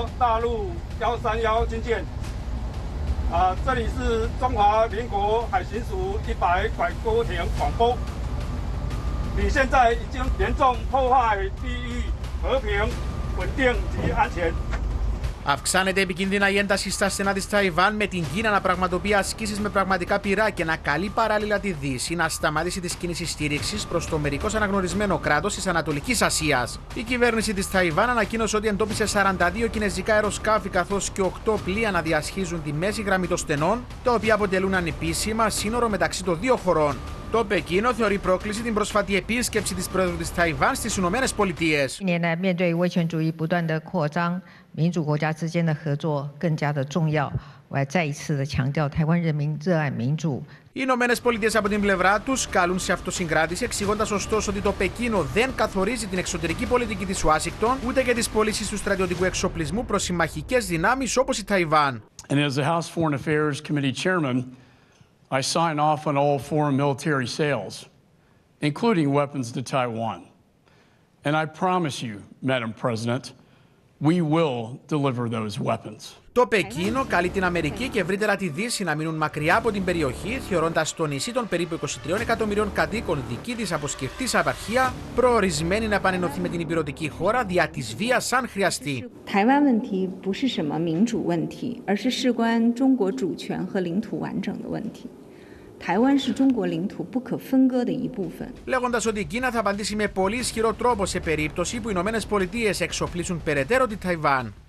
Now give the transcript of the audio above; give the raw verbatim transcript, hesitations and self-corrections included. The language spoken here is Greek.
国大陆幺三幺军舰。啊，这里是中华民国海巡署一百拐沟艇广播。你现在已经严重破坏地域和平、稳定及安全。 Αυξάνεται επικίνδυνα η ένταση στα στενά της Ταϊβάν, με την Κίνα να πραγματοποιεί ασκήσεις με πραγματικά πυρά και να καλεί παράλληλα τη Δύση να σταματήσει τις κινήσεις στήριξης προς το μερικώς αναγνωρισμένο κράτος της Ανατολικής Ασίας. Η κυβέρνηση της Ταϊβάν ανακοίνωσε ότι εντόπισε σαράντα δύο κινεζικά αεροσκάφη καθώς και οκτώ πλοία να διασχίζουν τη μέση γραμμή των στενών, τα οποία αποτελούν ανεπίσημα σύνορο μεταξύ των δύο χωρών. Το Πεκίνο θεωρεί πρόκληση την πρόσφατη επίσκεψη της Πρόεδρου της Ταϊβάν στις Ηνωμένες Πολιτείες. 民主国家之间的合作更加的重要。我还再一次的强调，台湾人民热爱民主。 Οι Ηνωμένες Πολιτείες από την πλευρά τους καλούν σε αυτοσυγκράτηση, εξηγώντας ωστόσο ότι το Πεκίνο δεν καθορίζει την εξωτερική πολιτική της Ουάσιγκτον ούτε και τις πωλήσεις του στρατιωτικού εξοπλισμού προς συμμαχικές δυνάμεις όπως η Ταϊβάν. And as the House Foreign Affairs Committee Chairman, I sign off on all foreign military sales, including weapons to Taiwan. And I promise you, Madam President, we will deliver those weapons. Το Πεκίνο καλεί την Αμερική και ευρύτερα τη Δύση να μείνουν μακριά από την περιοχή, θεωρώντας το νησί των περίπου είκοσι τριών εκατομμυρίων κατοίκων δική της αποσκευτής απαρχία, προορισμένη να επανενωθεί με την υπηρετική χώρα δια της βίας αν χρειαστεί. Λέγοντας ότι η Κίνα θα απαντήσει με πολύ ισχυρό τρόπο σε περίπτωση που οι Ηνωμένες Πολιτείες εξοπλίσουν περαιτέρω τη Ταϊβάν.